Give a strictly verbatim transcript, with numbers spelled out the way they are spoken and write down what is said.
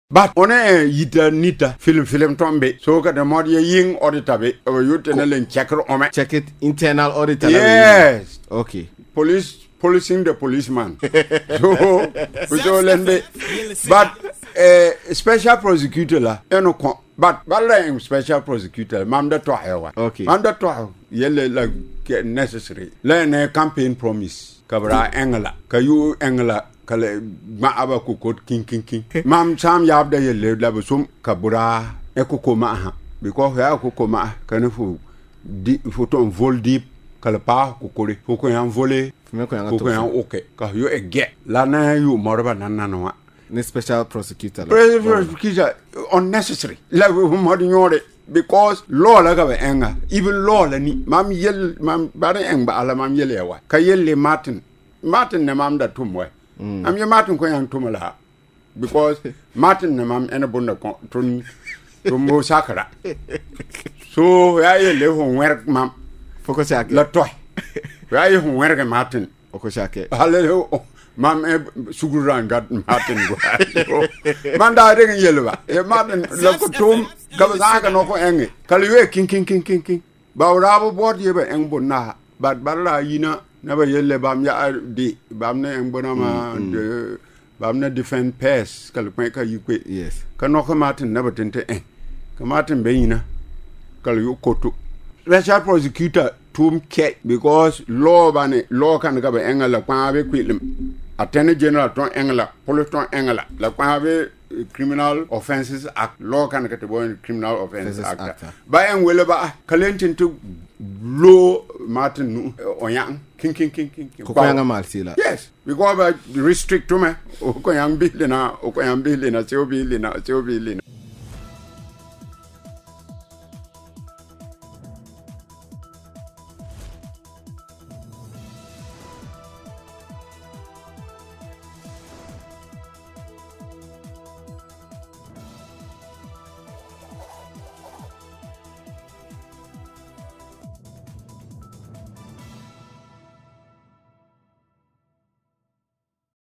But on a yita nita film film tombe so ka the more ying auditor be or you tell check on check it internal auditor. Yes. Okay. Police policing the policeman. so we so lende but a uh, special prosecutor la eno kon but but special prosecutor mam da to hewa. Okay. Mam da to yele like necessary. La na campaign promise kabra engala kayu engala kale ma aba kokot king king king mam sam yab da yele la busum kabura e kokoma ha because ya kokoma kan fu di photo on vol deep kale pa kokore foko yan volé foko yan okay ka yo e get la na yu morba nanano ne special prosecutor la prosecutor unnecessary la mo nyore because law la ga enga even law la ni mam yel mam bare eng ba ala mam yel yawa ka yelle martin martin ne mam da tumwe Mm. I'm your Martin Koyan Tumala because Martin and Mam and a bunda to Mo Sakara. So I live on work, Mam. Focusaki. La toy. I home work Martin. Okosake. Hallelujah. Mam Suguran got Martin. Manda ring yellow. Martin, look to Kawasaka no Eng. Kaliwe king king king king king. Baurabo board ye eng buna. But Bala yina. Never yelle bam ya di bam ne mbonama de bam ne defend pass kal point ka yikwe yes kano ko Martin never tente eh ka Martin beina kal yu kotu special prosecutor tum ke because law bane law kan ga be engala kwa be kwilim attorney general ton engala police ton engala la kwa be criminal offences act law kan ga te boy criminal offences act, act. Ba en wele ba kalentin to law Martin nu oyang king king king king ko yanga malsila yes because restrict to me ko yang bilina ko yang bilina se obilina se obilina